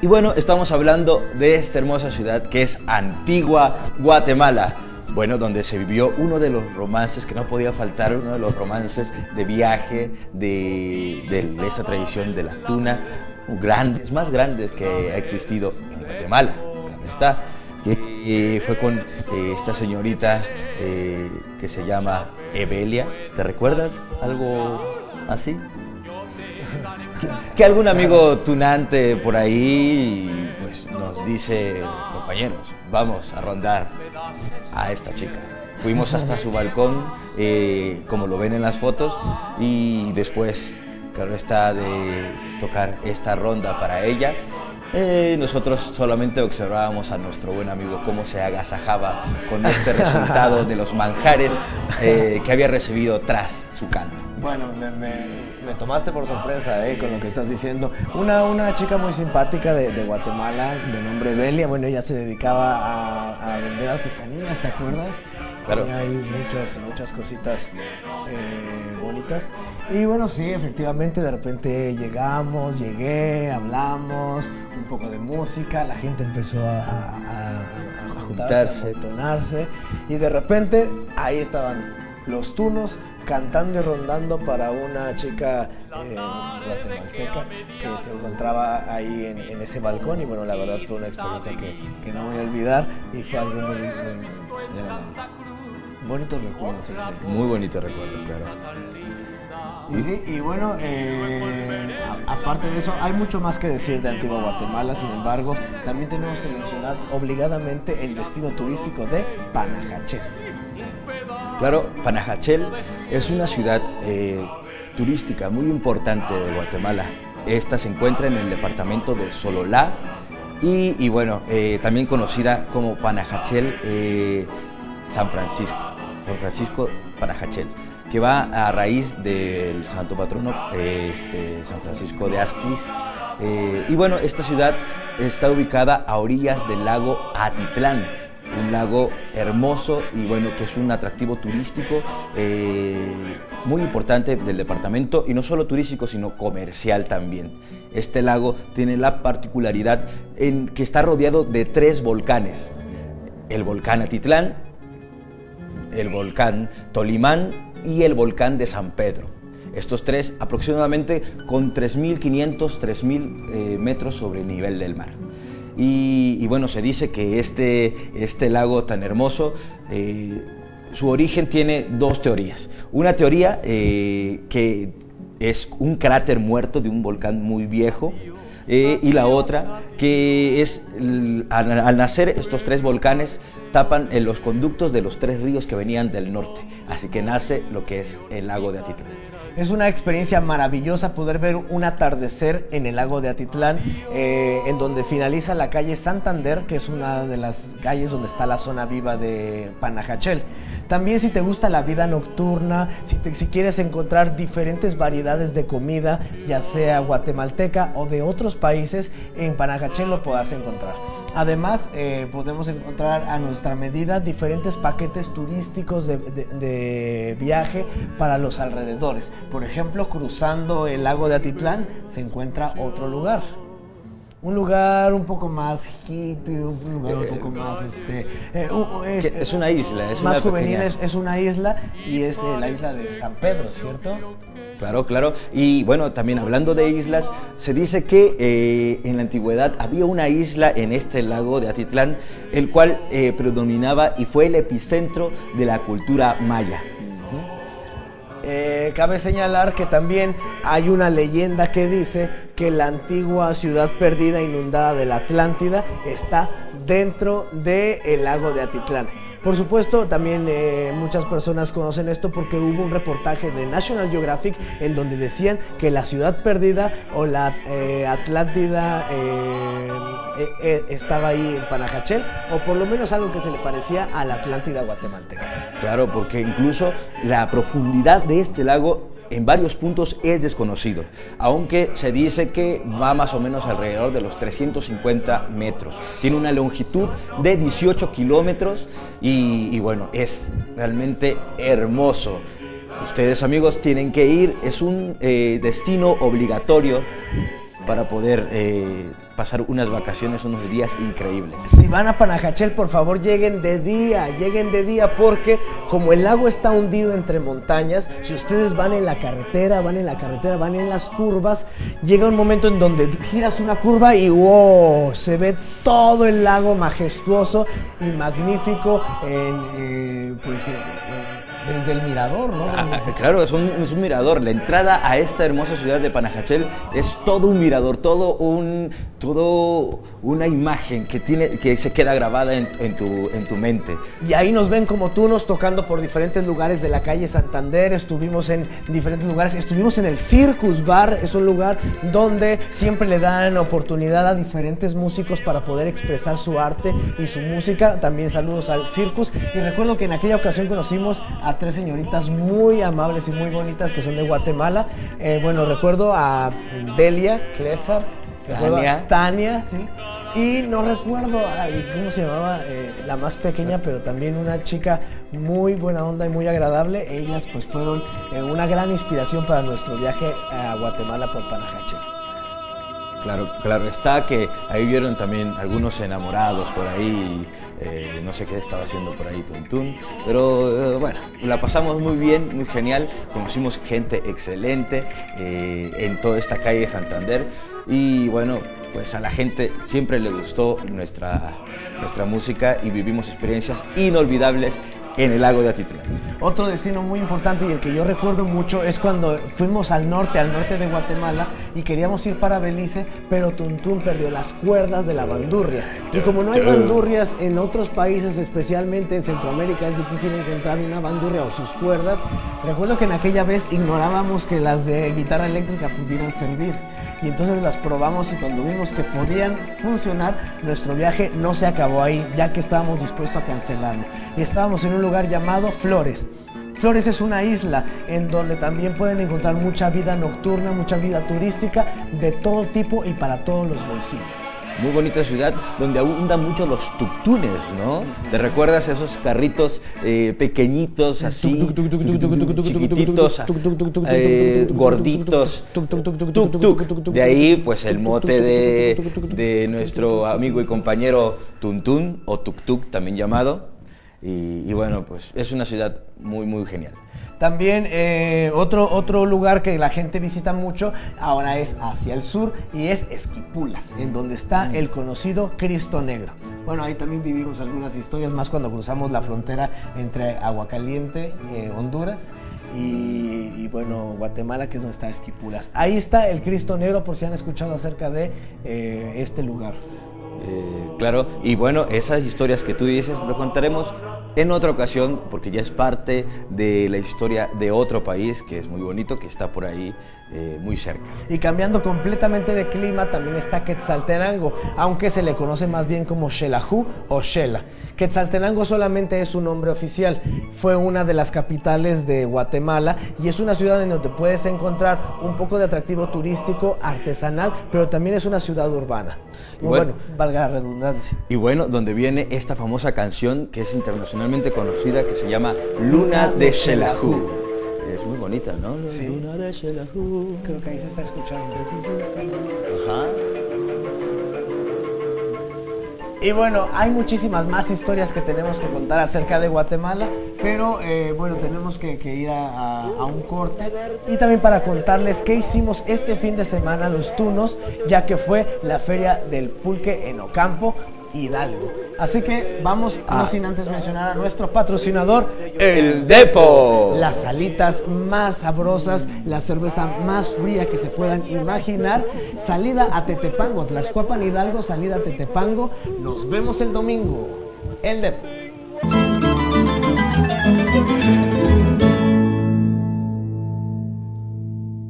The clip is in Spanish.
Y bueno, estamos hablando de esta hermosa ciudad que es Antigua Guatemala. Bueno, donde se vivió uno de los romances que no podía faltar, uno de los romances de viaje de esta tradición de la tuna, más grandes que ha existido en Guatemala. Claro está. Fue con esta señorita que se llama Evelia. ¿Te recuerdas algo así? Que algún amigo tunante por ahí pues, nos dice, compañeros, vamos a rondar a esta chica. Fuimos hasta su balcón, como lo ven en las fotos, y después, claro está, de tocar esta ronda para ella, nosotros solamente observábamos a nuestro buen amigo cómo se agasajaba con este resultado de los manjares que había recibido tras su canto. Bueno, me tomaste por sorpresa con lo que estás diciendo. Una chica muy simpática de Guatemala, de nombre Belia. Bueno, ella se dedicaba a vender artesanías, ¿te acuerdas? Claro. Hay muchas cositas bonitas. Y bueno, sí, efectivamente, de repente llegué, hablamos, un poco de música, la gente empezó a juntarse, a entonarse, y de repente ahí estaban los tunos cantando y rondando para una chica guatemalteca que se encontraba ahí en ese balcón. Y bueno, la verdad fue una experiencia que no voy a olvidar y fue algo muy bonito recuerdo. Muy bonito recuerdo, claro. Y sí, y bueno, aparte de eso, hay mucho más que decir de Antigua Guatemala. Sin embargo, también tenemos que mencionar obligadamente el destino turístico de Panajachel. Claro, Panajachel es una ciudad turística muy importante de Guatemala. Esta se encuentra en el departamento de Sololá y bueno, también conocida como Panajachel San Francisco Panajachel, que va a raíz del santo patrono San Francisco de Asís. Y bueno, esta ciudad está ubicada a orillas del lago Atitlán, un lago hermoso y bueno, que es un atractivo turístico muy importante del departamento, y no solo turístico sino comercial también. Este lago tiene la particularidad en que está rodeado de 3 volcanes: el volcán Atitlán, el volcán Tolimán y el volcán de San Pedro. Estos 3 aproximadamente con 3.500, 3.000 metros sobre el nivel del mar. Y bueno, se dice que este lago tan hermoso, su origen tiene 2 teorías. Una teoría que es un cráter muerto de un volcán muy viejo, y la otra que es al nacer estos 3 volcanes tapan los conductos de los 3 ríos que venían del norte, así que nace lo que es el lago de Atitlán. Es una experiencia maravillosa poder ver un atardecer en el lago de Atitlán, en donde finaliza la calle Santander, que es una de las calles donde está la zona viva de Panajachel. También, si te gusta la vida nocturna, si quieres encontrar diferentes variedades de comida, ya sea guatemalteca o de otros países, en Panajachel lo podrás encontrar. Además, podemos encontrar a nuestra medida diferentes paquetes turísticos de viaje para los alrededores. Por ejemplo, cruzando el lago de Atitlán se encuentra otro lugar. Un lugar un poco más hippie, un lugar un poco más es una isla, es más una juvenil, pequeña... es una isla, y es la isla de San Pedro, ¿cierto? Claro, claro. Y bueno, también hablando de islas, se dice que en la antigüedad había una isla en este lago de Atitlán, el cual predominaba y fue el epicentro de la cultura maya. Cabe señalar que también hay una leyenda que dice que la antigua ciudad perdida inundada de la Atlántida está dentro del lago de Atitlán. Por supuesto, también muchas personas conocen esto porque hubo un reportaje de National Geographic en donde decían que la ciudad perdida o la Atlántida estaba ahí en Panajachel, o por lo menos algo que se le parecía a la Atlántida guatemalteca. Claro, porque incluso la profundidad de este lago en varios puntos es desconocido, aunque se dice que va más o menos alrededor de los 350 metros. Tiene una longitud de 18 kilómetros y bueno, es realmente hermoso. Ustedes, amigos, tienen que ir, es un destino obligatorio para poder pasar unas vacaciones, unos días increíbles. Si van a Panajachel, por favor lleguen de día, porque como el lago está hundido entre montañas, si ustedes van en la carretera, van en las curvas, llega un momento en donde giras una curva y wow, se ve todo el lago majestuoso y magnífico desde el mirador, ¿no? Claro, es un mirador. La entrada a esta hermosa ciudad de Panajachel es todo un mirador, todo una imagen que se queda grabada en tu mente. Y ahí nos ven como tunos tocando por diferentes lugares de la calle Santander. Estuvimos en diferentes lugares, estuvimos en el Circus Bar, es un lugar donde siempre le dan oportunidad a diferentes músicos para poder expresar su arte y su música. También saludos al Circus. Y recuerdo que en aquella ocasión conocimos a 3 señoritas muy amables y muy bonitas que son de Guatemala. Recuerdo a Delia Clésar, Tania, sí. Y no recuerdo cómo se llamaba la más pequeña, pero también una chica muy buena onda y muy agradable. Ellas pues fueron una gran inspiración para nuestro viaje a Guatemala por Panajachel. Claro está que ahí vieron también algunos enamorados por ahí, no sé qué estaba haciendo por ahí Tuntún, pero bueno, la pasamos muy bien, muy genial, conocimos gente excelente en toda esta calle de Santander y bueno, pues a la gente siempre le gustó nuestra música y vivimos experiencias inolvidables en el lago de Atitlán. Otro destino muy importante y el que yo recuerdo mucho es cuando fuimos al norte de Guatemala y queríamos ir para Belice, pero Tuntún perdió las cuerdas de la bandurria. Y como no hay bandurrias en otros países, especialmente en Centroamérica, es difícil encontrar una bandurria o sus cuerdas. Recuerdo que en aquella vez ignorábamos que las de guitarra eléctrica pudieran servir. Y entonces las probamos y cuando vimos que podían funcionar, nuestro viaje no se acabó ahí, ya que estábamos dispuestos a cancelarlo. Y estábamos en un lugar llamado Flores. Flores es una isla en donde también pueden encontrar mucha vida nocturna, mucha vida turística de todo tipo y para todos los bolsillos. Muy bonita ciudad donde abundan mucho los tuktunes, ¿no? ¿Te recuerdas esos carritos pequeñitos así, chiquititos, gorditos? Tuk-tuk. De ahí pues el mote de nuestro amigo y compañero Tuntún o Tuk-tuk también llamado. Y bueno, pues es una ciudad muy genial. También otro lugar que la gente visita mucho ahora es hacia el sur y es Esquipulas, en donde está el conocido Cristo Negro. Bueno, ahí también vivimos algunas historias más cuando cruzamos la frontera entre Aguacaliente, Honduras y bueno, Guatemala, que es donde está Esquipulas. Ahí está el Cristo Negro, por si han escuchado acerca de este lugar. Claro, y bueno, esas historias que tú dices lo contaremos en otra ocasión porque ya es parte de la historia de otro país que es muy bonito, que está por ahí muy cerca. Y cambiando completamente de clima también está Quetzaltenango, aunque se le conoce más bien como Xelajú o Xela. Quetzaltenango solamente es su nombre oficial, fue una de las capitales de Guatemala y es una ciudad en donde puedes encontrar un poco de atractivo turístico, artesanal, pero también es una ciudad urbana. Bueno, valga la redundancia. Y bueno, donde viene esta famosa canción que es internacionalmente conocida, que se llama Luna de Xelajú. Es muy bonita, ¿no? Sí. Luna de Xelajú. Creo que ahí se está escuchando. Ajá. Y bueno, hay muchísimas más historias que tenemos que contar acerca de Guatemala, pero bueno, tenemos que ir a un corte. Y también para contarles qué hicimos este fin de semana los tunos, ya que fue la Feria del Pulque en Ocampo, Hidalgo. Así que vamos, no sin antes mencionar a nuestro patrocinador, El Depo. Las salitas más sabrosas, la cerveza más fría que se puedan imaginar. Salida a Tetepango, Tlaxcuapan, Hidalgo, salida a Tetepango. Nos vemos el domingo. El Depo.